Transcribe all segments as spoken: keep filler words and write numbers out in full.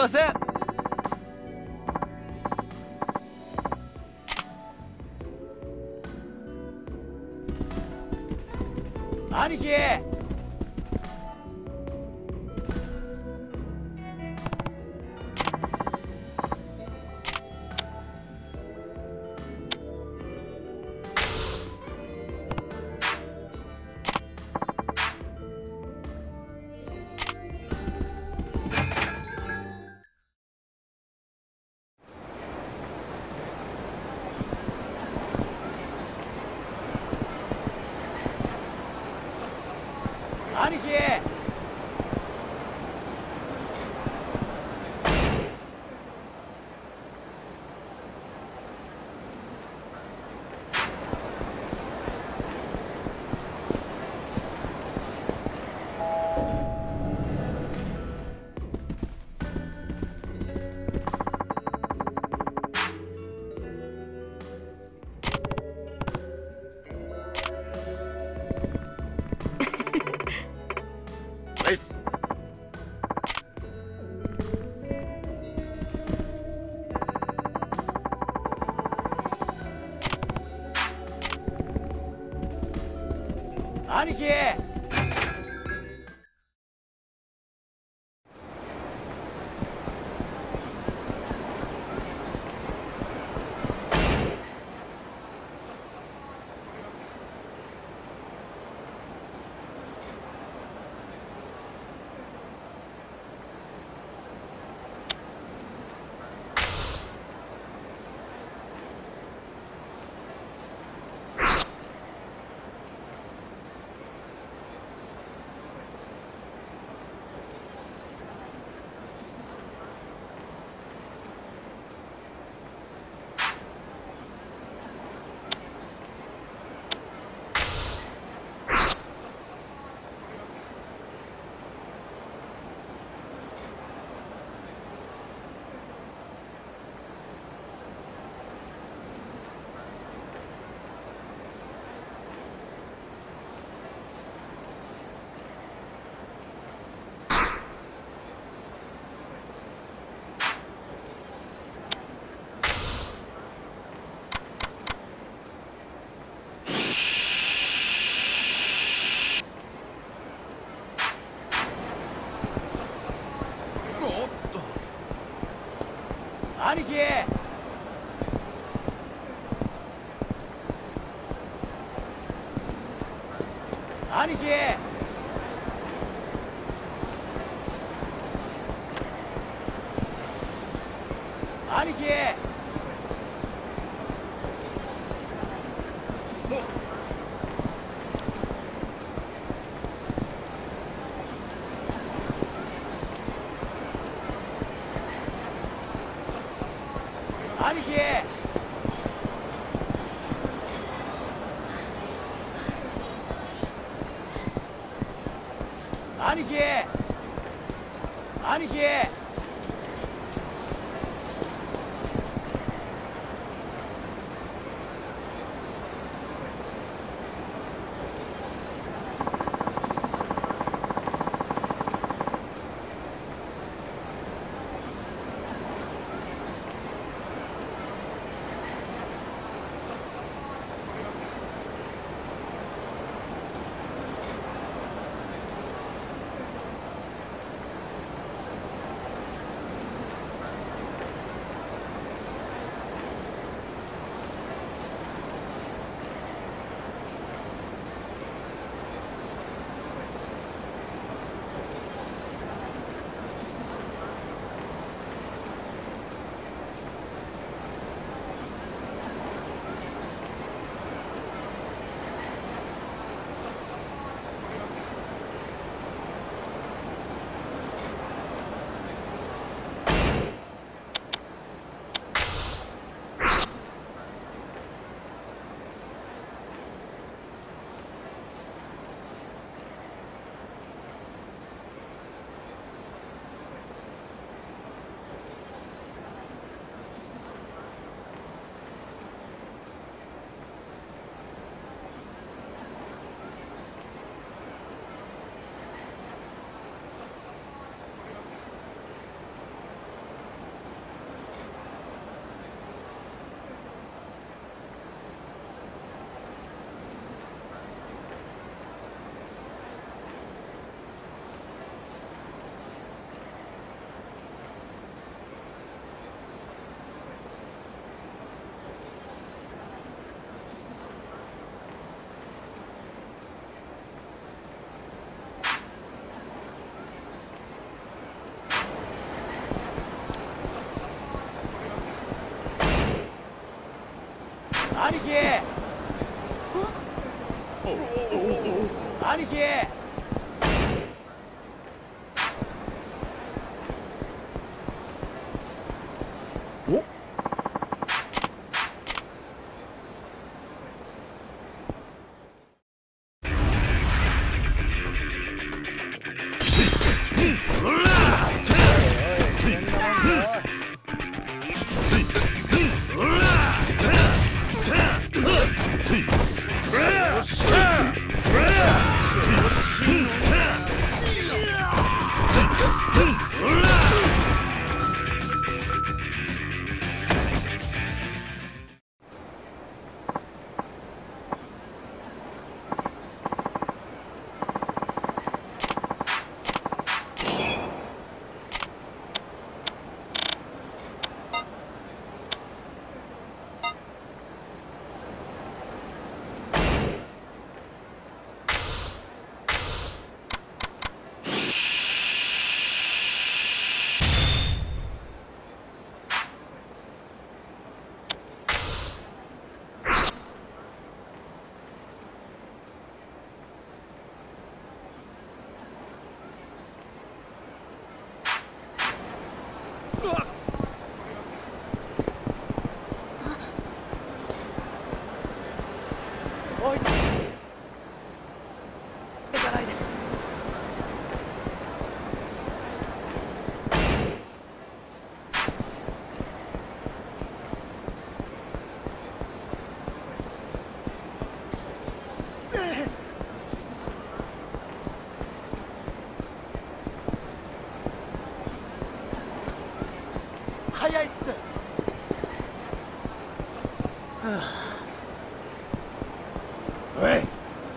ません。兄貴。兄貴。ナイス。兄貴。兄貴。兄貴。兄貴。兄貴。兄貴。兄貴。 兄貴兄貴お置いていかないで。早いっす。はあおい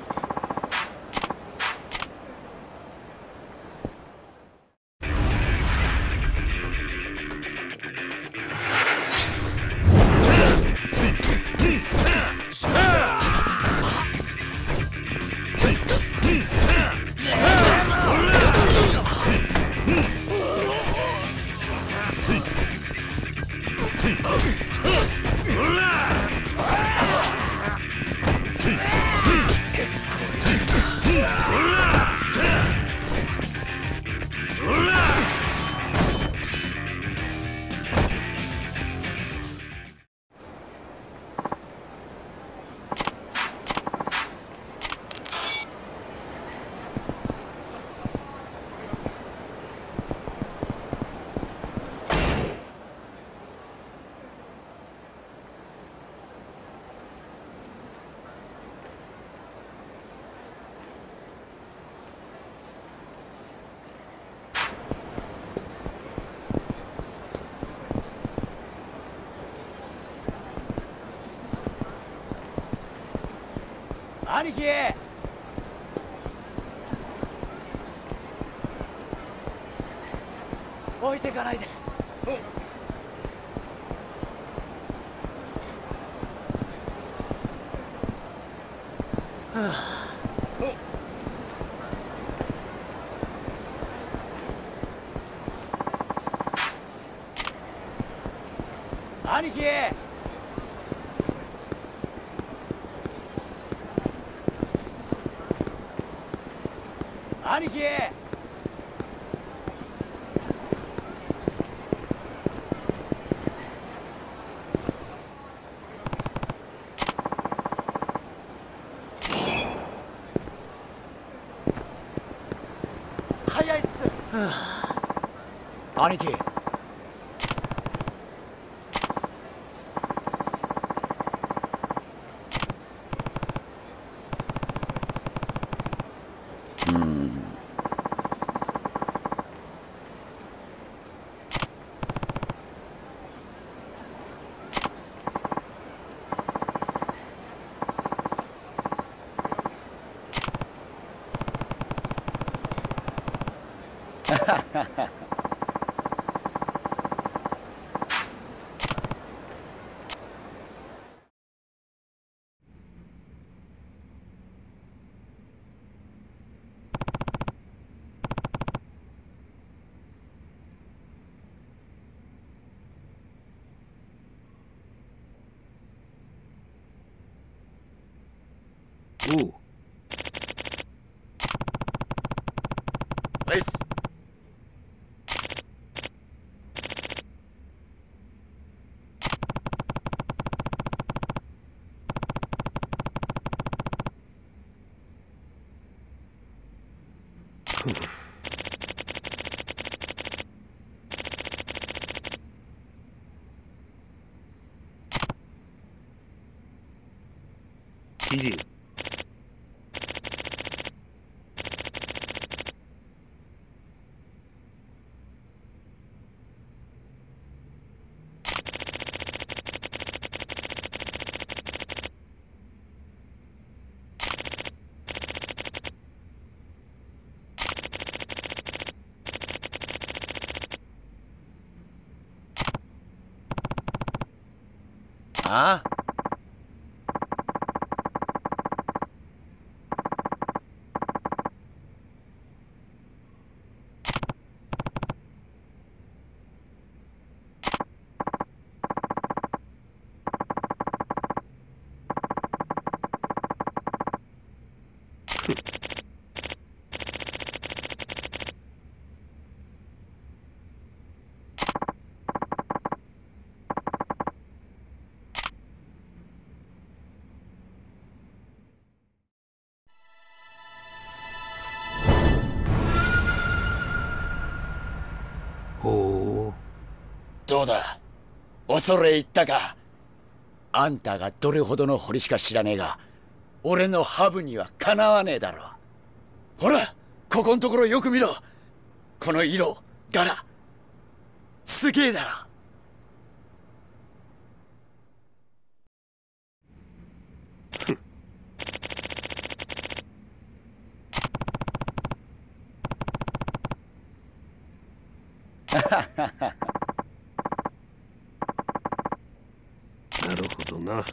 兄貴置いてかないで。はあ兄貴兄貴早いっす。はあ兄貴おう。 ナイス。 桐生。 ああ。 ほう。 どうだ、恐れ入ったか。あんたがどれほどの掘りしか知らねえが、俺のハブにはかなわねえだろ。ほら、ここんところよく見ろ。この色、柄、すげえだろ。 なるほどな。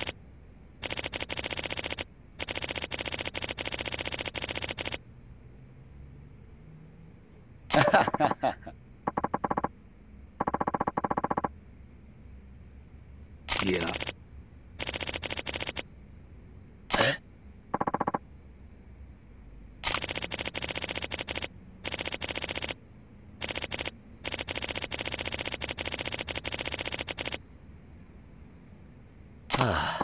いや。 え？はあ。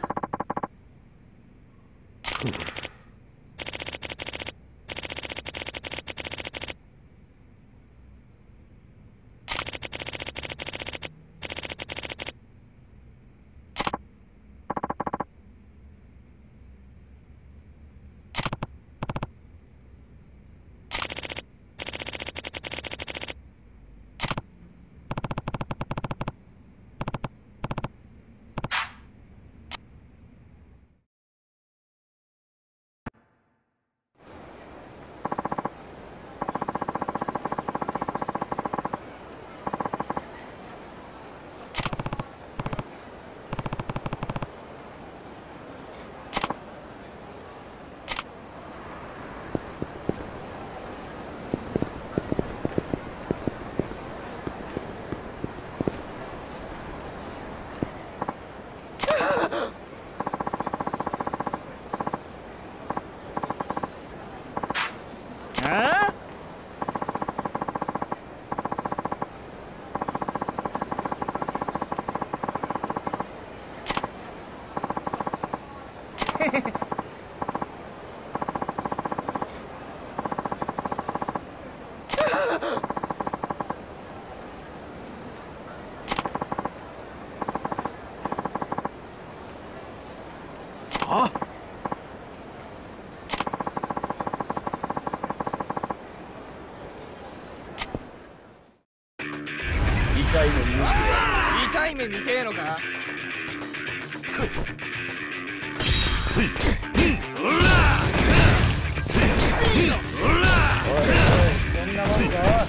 あ？ 痛い目見してやる。 痛い目見てえのか？ せい。 おら！せい！おら！ おいおい、そんなもんか？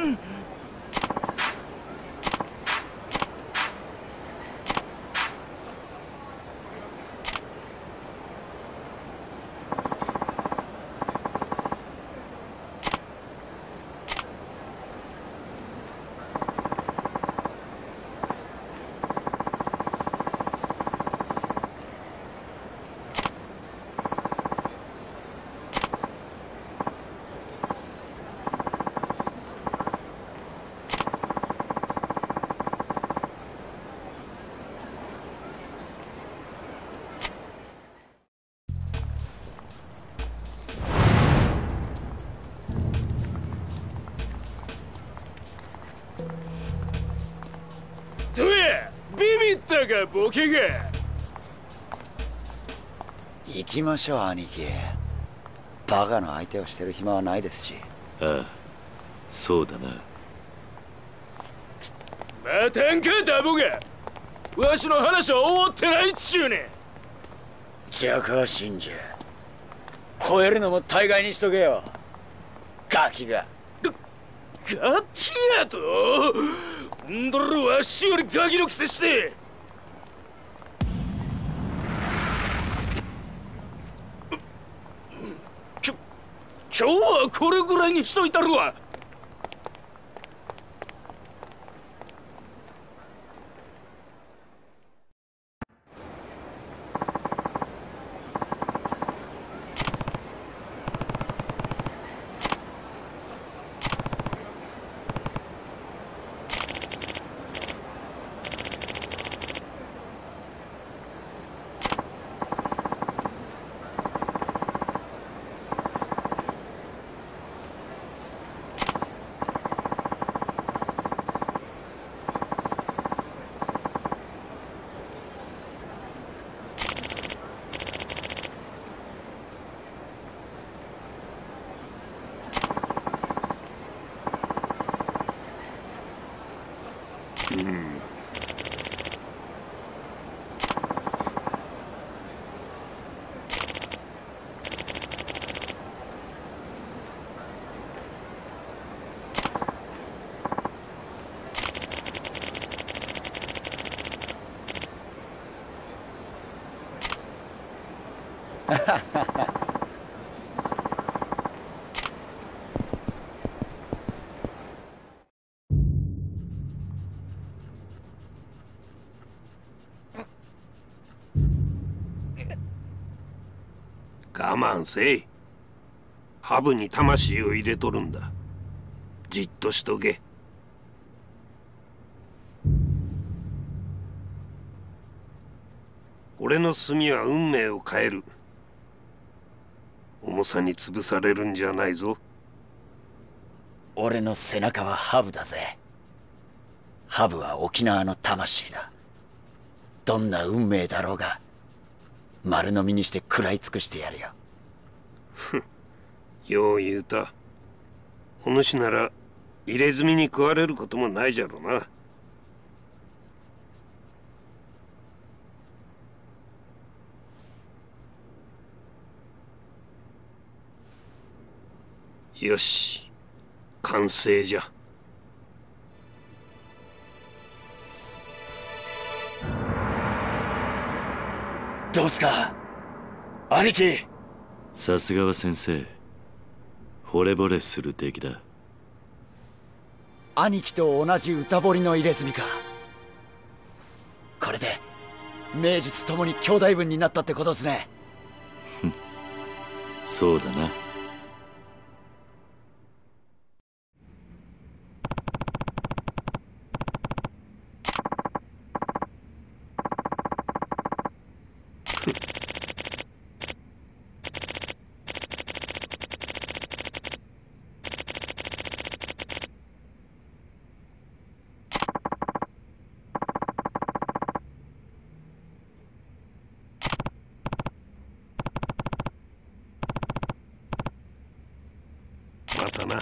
どや、ビビったかボケが。 行きましょう兄貴。バカの相手をしてる暇はないですし。 ああ、そうだな。 またんかダボが。わしの話は終わってないっちゅうねん。 ジャカ信者、超えるのも大概にしとけよ、ガキが。 ガキやとんだろ、わしよりガキのくせして。きょ今日はこれぐらいにしといたるわ。 我慢せい。ハブに魂を入れとるんだ。じっとしとけ。俺の墨は運命を変える。重さに潰されるんじゃないぞ。 俺の背中はハブだぜ。ハブは沖縄の魂だ。どんな運命だろうが丸飲みにして食らい尽くしてやるよ。 ふん、よう言うた。お主なら入れ墨に食われることもないじゃろうな。よし、完成じゃ。 どうすか兄貴。 さすがは先生、惚れ惚れする出来だ。 兄貴と同じ歌彫りの入れ墨か。これで名実ともに兄弟分になったってことですね。 そうだな。 またな。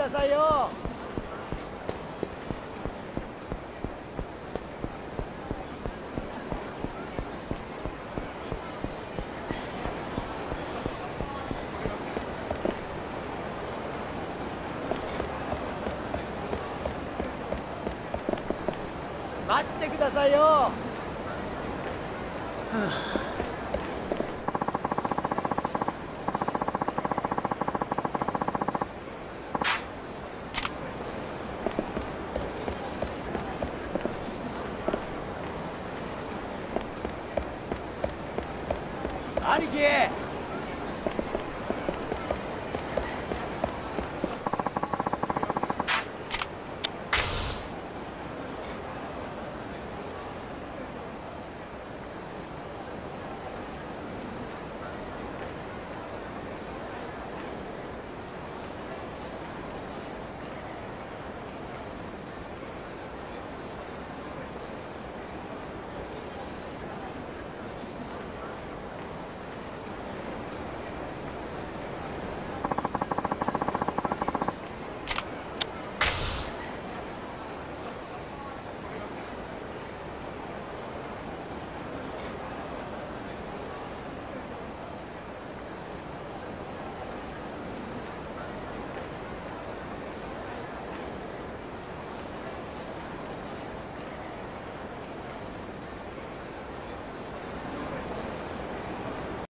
ださいよ。待ってくださいよ。はあ、兄貴。